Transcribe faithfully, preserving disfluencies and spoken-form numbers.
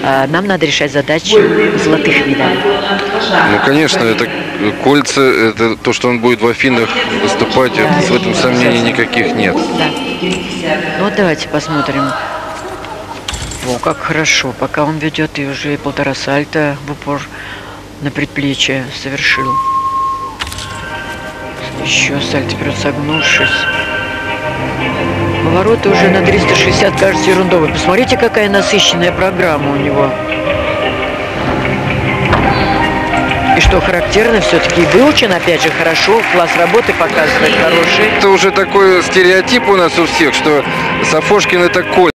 а, нам надо решать задачу золотых медалей. Ну, конечно, это кольца, это то, что он будет в Афинах выступать, это, в этом сомнений никаких нет. Да. Ну вот давайте посмотрим. О, как хорошо, пока он ведет, и уже полтора сальта в упор на предплечье совершил. Еще сальто вперед согнувшись. Повороты уже на триста шестьдесят кажется ерундовой. Посмотрите, какая насыщенная программа у него. И что характерно, все-таки выучен, опять же, хорошо, класс работы показывает хороший. Это уже такой стереотип у нас у всех, что Сафошкин это коль.